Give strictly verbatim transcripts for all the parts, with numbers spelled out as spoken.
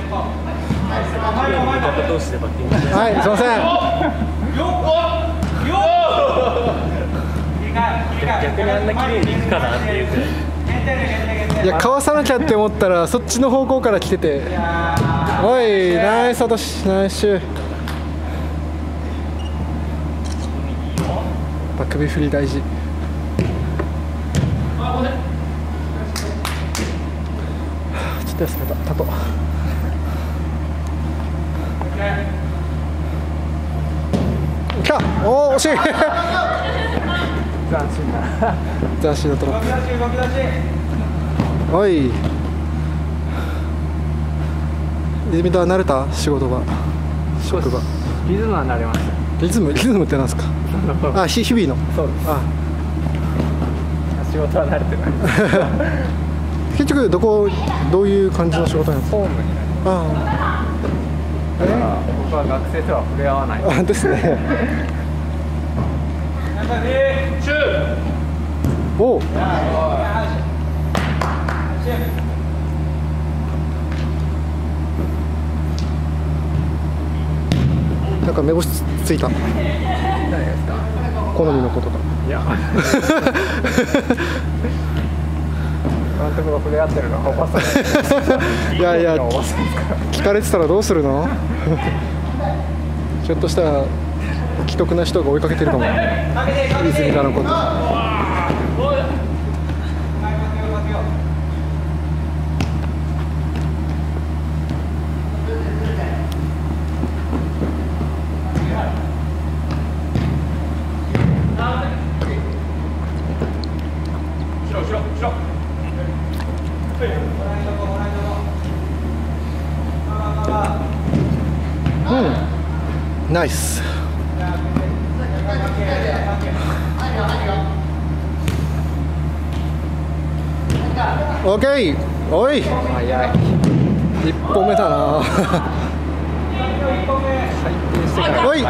はい、すいません。 逆にあんな綺麗にいくかなっていうくらい。 いや、かわさなきゃって思ったらそっちの方向から来てて、おい、ナイスサトシ、ナイスシュー。バックビフリー大事。ちょっと休めた、タト。きた、おお、惜しい。 斬新だ。 斬新だトラップ。おい。泉田は慣れた、仕事が。職場。 リズムは慣れました。 リズム、リズムってなんですか。あ、ひ、日々の。 そうです。あ。仕事は慣れてない。 結局、どこ、どういう感じの仕事なんですか。 ホームになります。ああ。だから僕は学生とは触れ合わない。 あ、ですね。おお。なんか目星ついた。 何ですか。 好みのことが。 いや。監督が触れ合ってるのはおばさん。 いやいや、聞かれてたらどうするの。ひょっとしたら既得な人が追いかけてるかも。泉田のこと。うん、ナイス。オッケー。おい。 早い。 一本目だな。おい、取った。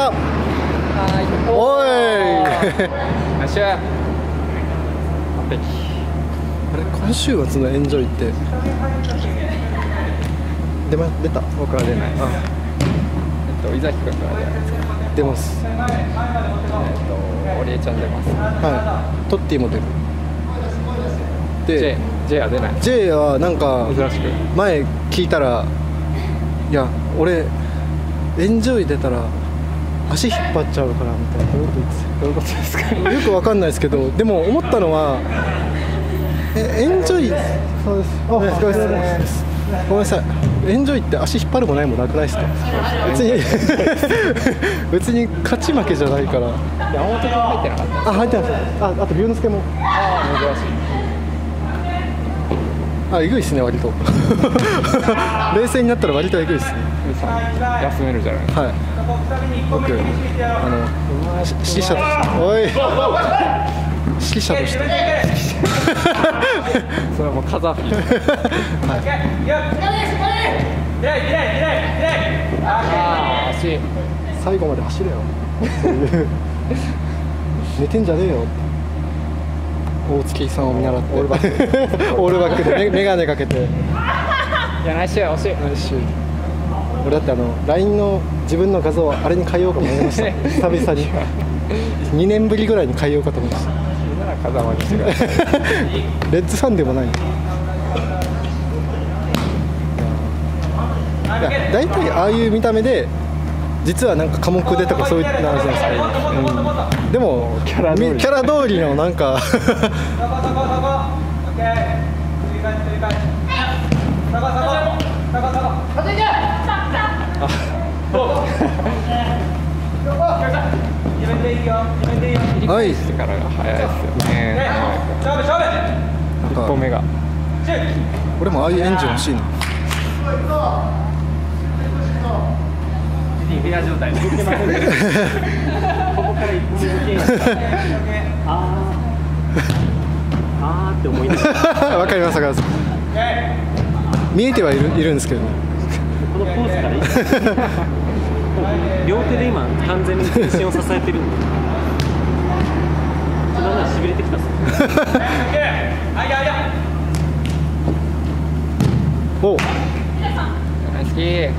おい。 よっしゃ。完璧。 あれ、今週末のエンジョイって出ま、出た。 僕は出ない。あ、えっと伊崎君から出ないですか。 出ます。 えっと織江ちゃん出ます。 はい。トッティも出る。で J J は出ない。 J はなんか珍しく前聞いたら、いや俺エンジョイ出たら足引っ張っちゃうからみたいな。どういうことですか。 どういうことですか。 よくわかんないですけど、でも思ったのはえエンジョイ、そうです。あ、お疲れ様です。ごめんなさい。エンジョイって足引っ張るもないもなくないですか。別に別に勝ち負けじゃないから。 山本君入ってなかった。 あ、入ってます。あ、あと龍之介も。 ああ、珍しい。 あ、えぐいですね、割と。冷静になったら割とえぐいですね。 休めるじゃないですか。 はい。僕、あの、指揮者として。おい。指揮者として。 それはもう風。はい。ああ、惜しい。 最後まで走れよ。寝てんじゃねえよ。大月さんを見習って。オールバック。オールバックでメガネかけて。 いや、ナイスシュー、惜しい。 ナイスシュー。俺だってあの ライン の自分の画像をあれに変えようかと思いました。久々に。にねんぶりぐらいに変えようかと思いました。 なら風間にしてください。 レッズファンでもない。いや、大体ああいう見た目で実はなんか寡黙でとかそういうのあるじゃないですか。うん、でもキャラキャラ通りのなんかはい。 力が早いですよね。一歩目が。 俺もああいうエンジン欲しいな。 インフィア状態で。ここから一歩目抜け。ああ。ああって思いながら。 わかります、わかります。見えてはいるいるんですけど。 このポーズからいい。両手で今完全に全身を支えてるんで。だんだんしびれてきたっす。 おう。 いいいい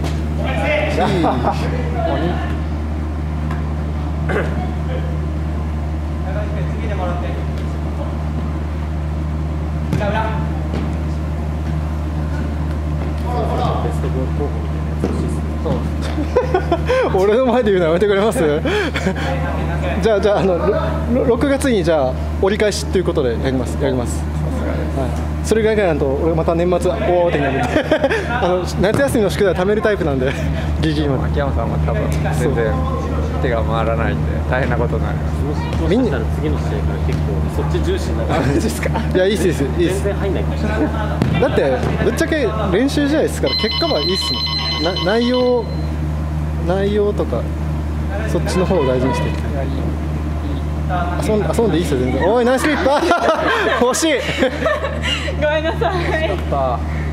ベストゴール候補みたいなやつ欲しいっすね。 俺の前で言うのやめてくれますじゃあじゃああのろろくがつにじゃあ折り返しということでやりますやります、はい、それぐらいからなんと俺また年末大慌てになるんであの夏休みの宿題は貯めるタイプなんでギリギリまで。 秋山さんは多分全然手が回らないんで大変なことになります。 もしかしたら次の試合から結構そっち重視になる。 あ、マジですか。いやいいっすいいっすいいっす。 全然入んないかもしれない。 だってぶっちゃけ練習試合ですから結果はいいっすもん。な内容内容とかそっちの方を大事にしていく。遊んで遊んでいいっすよ全然。おいナイスリップ。欲しい。 ごめんなさい。 やったー。